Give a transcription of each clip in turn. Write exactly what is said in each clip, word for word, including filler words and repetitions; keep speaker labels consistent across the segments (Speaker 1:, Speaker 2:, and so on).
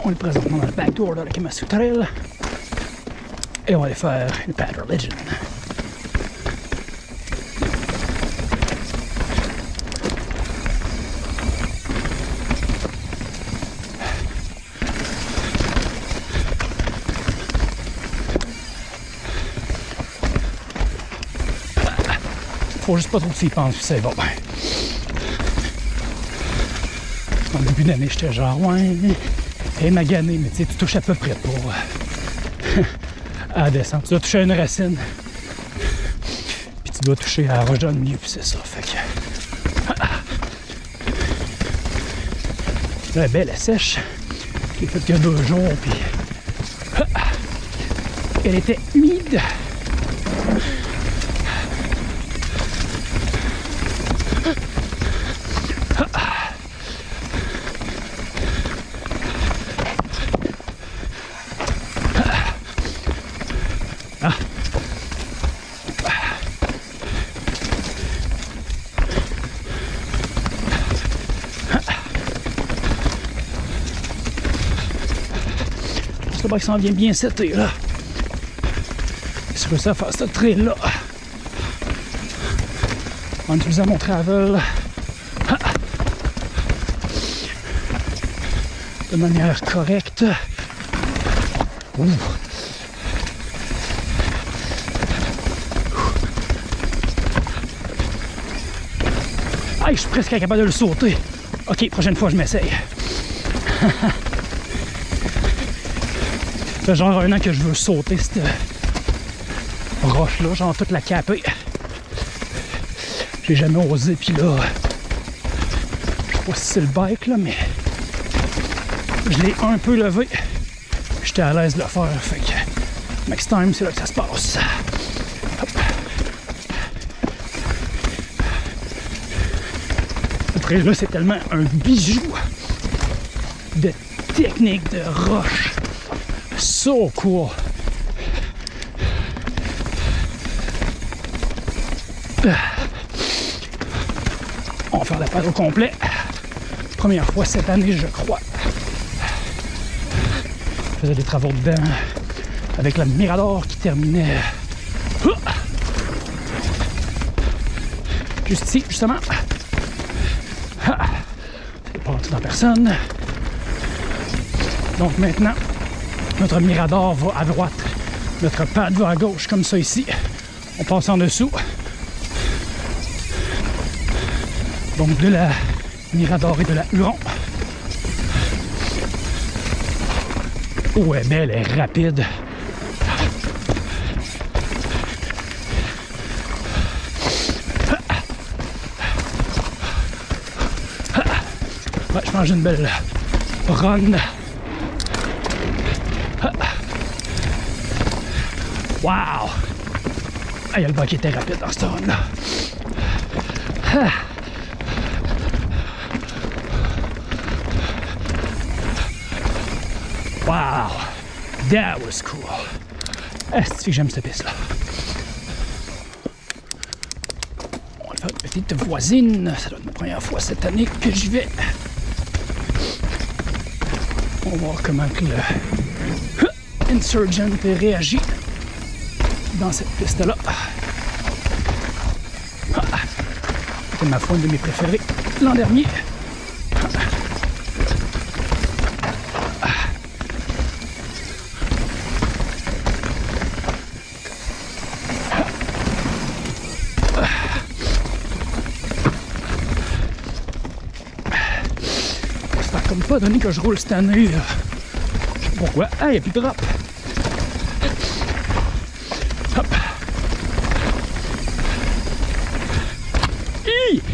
Speaker 1: On est présentement dans le backdoor de la Kamasutra et on va aller faire une Pad Religion. Faut juste pas trop que tu y penses, puis ça va bien. En début d'année, j'étais genre, ouais, et magané, mais tu sais, tu touches à peu près pour à la descente. Tu dois toucher à une racine, puis tu dois toucher à la roche dans le milieu, puis c'est ça. Fait que. Là, elle est belle, elle sèche. J'ai fait que deux jours, puis. Elle était humide. Qui s'en vient bien setter là. Si je réussis à faire ce trail là en utilisant mon travel de manière correcte. Ouh. Ah, je suis presque capable de le sauter. Ok, prochaine fois je m'essaye. Ça fait genre un an que je veux sauter cette roche-là, genre toute la caper. J'ai jamais osé, puis là, je sais pas si c'est le bike, là, mais je l'ai un peu levé. J'étais à l'aise de le faire, fait que next time, c'est là que ça se passe. Hop. Après là, c'est tellement un bijou de technique de roche. So cool. On va faire la pad au complet. Première fois cette année, je crois. Je faisais des travaux dedans avec la Mirador qui terminait juste ici, justement. C'est pas tout en personne. Donc maintenant, notre Mirador va à droite, notre pad va à gauche, comme ça ici. On passe en dessous. Donc de la Mirador et de la Huron. Oh, elle est belle, elle est rapide. Ouais, je mange une belle run. Wow! Ah, il y a le bas qui était rapide dans ce run-là. Ah. Wow! That was cool! Est-ce que j'aime cette piste-là? On va faire une petite voisine. Ça doit être ma première fois cette année que j'y vais. On va voir comment le Insurgent réagit dans cette piste-là. C'est ma foi une de mes préférées l'an dernier. Ça fait comme pas donné que je roule cette année. Je sais pas pourquoi. Ah, il n'y a plus de drop. Hop. Hi!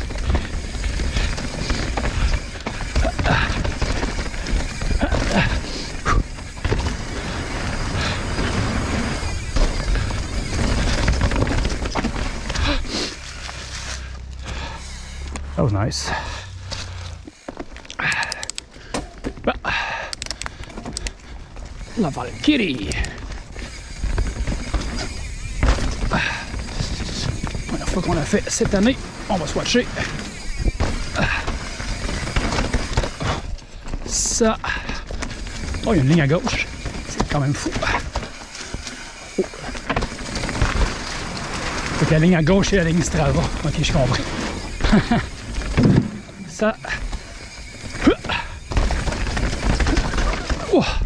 Speaker 1: That was nice. La Valkyrie. Première fois qu'on l'a fait cette année, on va swatcher. Ça, Oh, il y a une ligne à gauche. C'est quand même fou. Oh. Fait que la ligne à gauche et la ligne Strava. Ok, je comprends. Ça. Oh.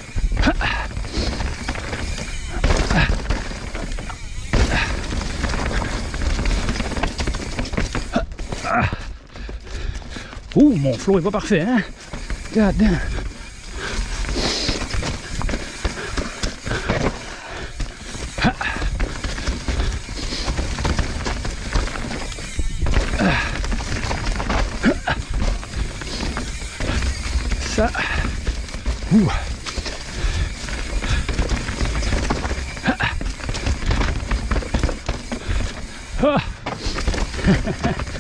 Speaker 1: Ouh, mon flow est pas parfait, hein? God damn. Ça. Ouh. Ah.